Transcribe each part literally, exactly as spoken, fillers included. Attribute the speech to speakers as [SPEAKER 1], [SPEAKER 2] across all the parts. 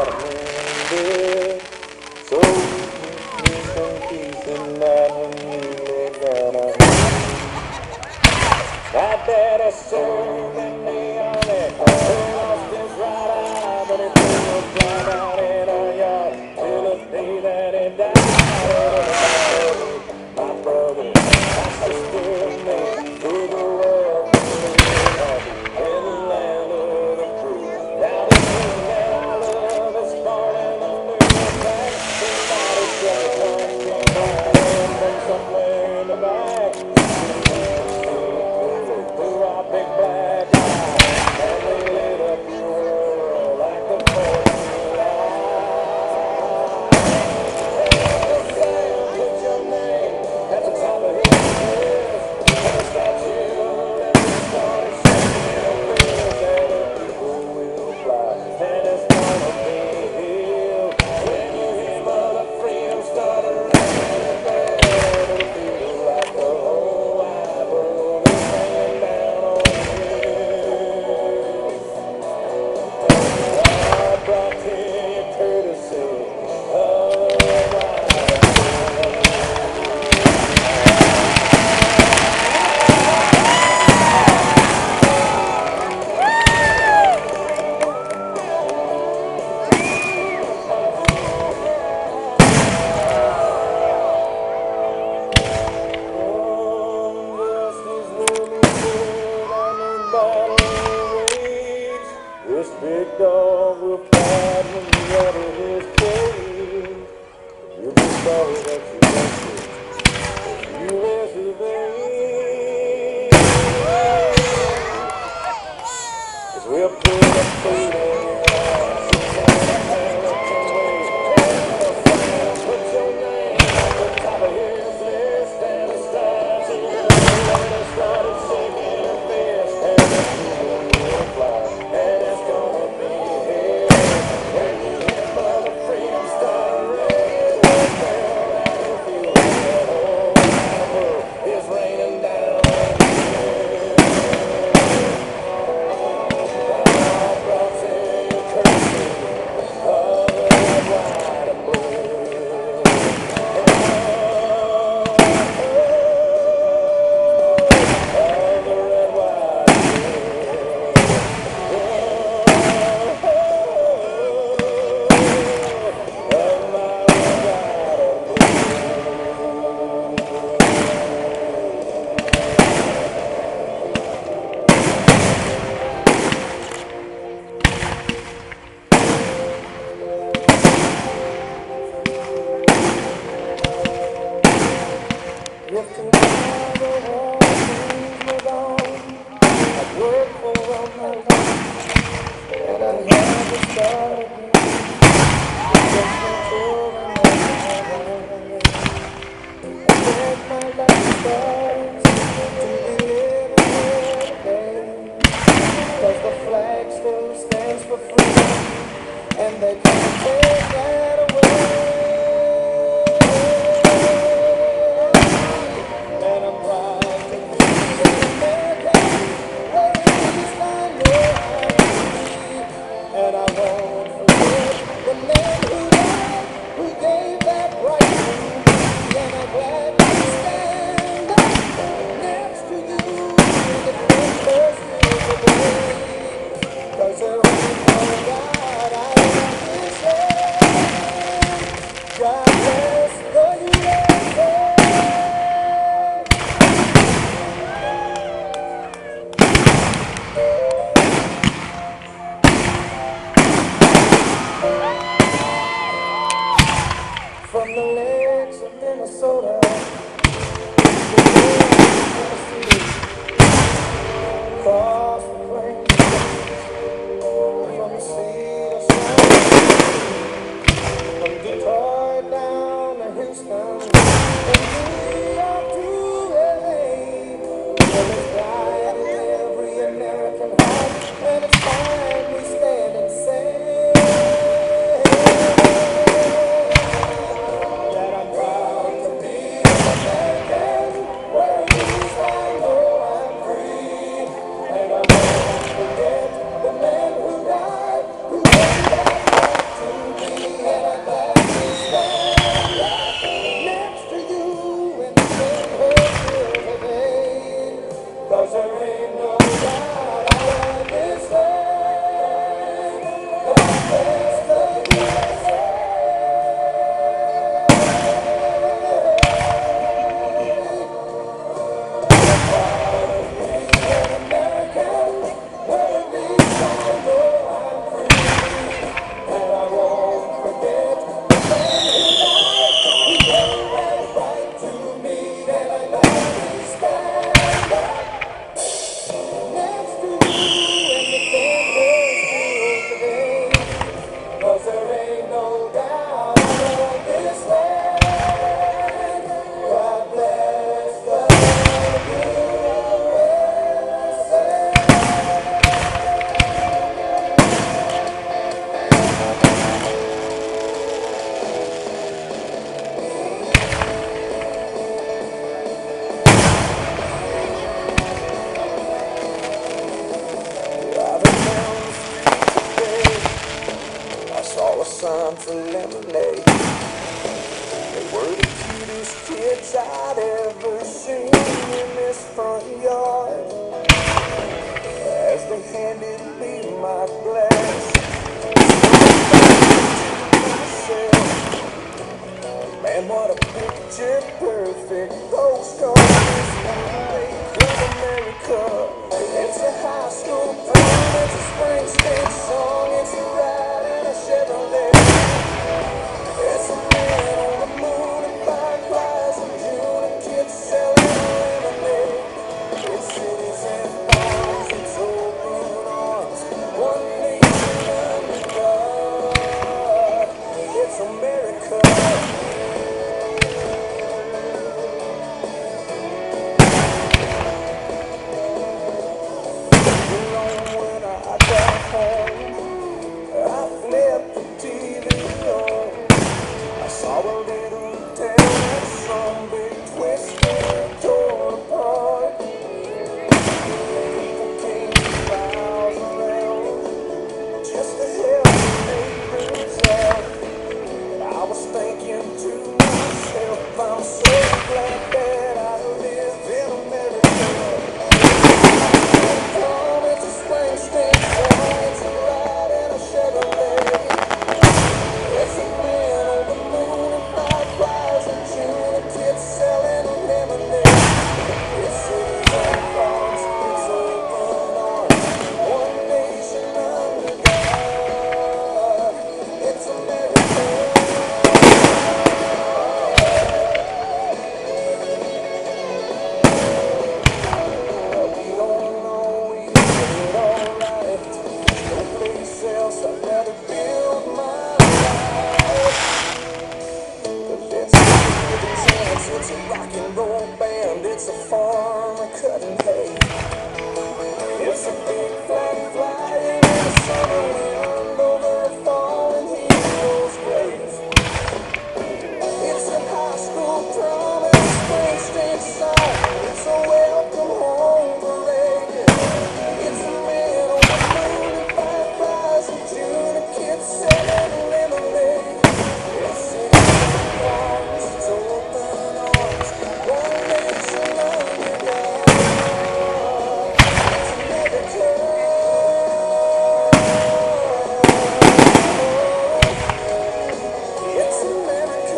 [SPEAKER 1] ended. So we can some peace and night when you lay down on me. That daddy soul that me on it, he lost his right eye, but he was blind out in our yard till the day that he died. My brother, my sister, and me, through the world, in the land of the free. Now the king that I love is falling under attack. Somebody's got to come from somewhere in the back. Through our big black eyes, and we lit up your world like the fourth of July. Put your name at the top of his list, and a statue that we started shaking a fist, and the people will fly, and it's gonna be healed. When you hear Mother Freedom start ringing a bell, it'll feel like the whole wide world is hanging down on you. I brought to you courtesy of the this big dog will fight when you're out of his cage. You'll be sorry that you left it. You left the vein. 'Cause we'll put a food in your eyes. Put your name at the top of his list, and the stars in the water started shaking a fist, and the people will fly, and it's gonna be here. When you hear Mother Freedom start ringing, it'll feel like the whole wide world is raining down on you. I brought to you courtesy of the red, white, and blue. If tomorrow all things were gone, I'd work for all my life, and I'd never start again. Just my children and my wife. I let my life start to be living here today, 'cause the flag still stands for freedom, and they can't take that away. Cause there ain't no God I understand. sign for lemonade. They were the cutest kids I'd ever seen in this front yard. As they handed me my glass, man, what a picture perfect postcard this one-way from America. It's a high school prom, it's a Springsteen song, it's a ride in a Chevrolet. It's a man on the moon and fireflies in June and kids selling lemonade. It's cities and farms, it's open arms, one nation under God. It's America. Saw a little town that some big twisted torn apart. People came miles around just to help the neighbors out. I was thinking to myself, I'm so glad that I live in America. Come, it's a Springsteen song, it's a ride in a Chevrolet. It's a man on the moon and fireflies in June and kids selling lemonade. It's cities and farms, it's open arms, one nation under God. It's America. We don't always get it all right. No place else I'd rather build my it's a rock and roll band, it's a farmer cutting hay. It's a big flag flying in the summer wind over a fallen hero's grave. It's a high school prom and a Springsteen song, it's a welcome home parade. It's a man on the moon and fireflies in June and kids selling lemonade. It's cities and farms, it's open arms, one nation under God. It's America. It's America.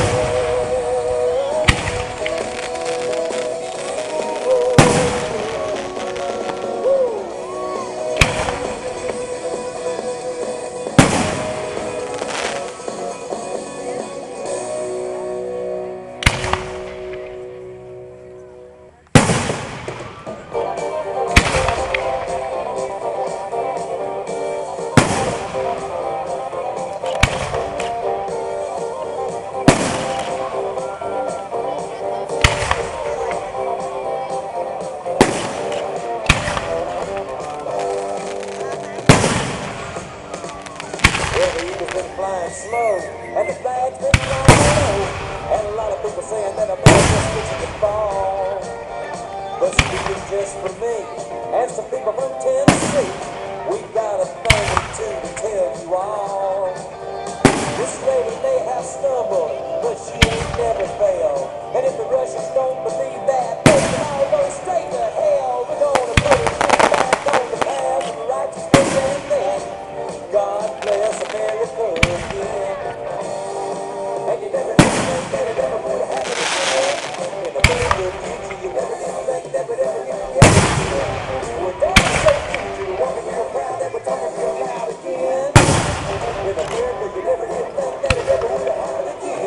[SPEAKER 1] Well, the eagle's been flying slow, and the flag's been flying low, and a lot of people saying that America's fixing to fall. But speaking just for me, and some people from Tennessee, we've got a thing or two to tell you all. This lady may have stumbled, but she ain't never failed. And if the Russians don't believe that, they can all go straight to hell. We're gonna put it back on the path of righteousness and then God bless America again. And you never think that it ever would happen again. In the very near future, you never expect that would ever get again. We're down so future, we want to feel proud that we're talking real loud again. In America, you never did think that it ever would happen again.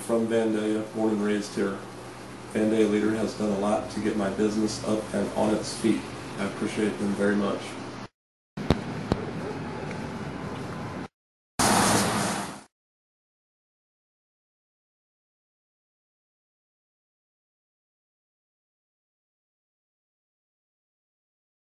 [SPEAKER 2] from Vandalia, born and raised here. Vandalia Leader has done a lot to get my business up and on its feet. I appreciate them very much.